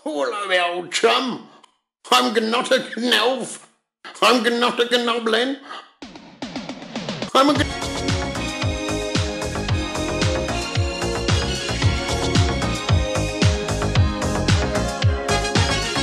Hello, old chum. I'm not a gnolf. I'm not a gnoblin. I'm a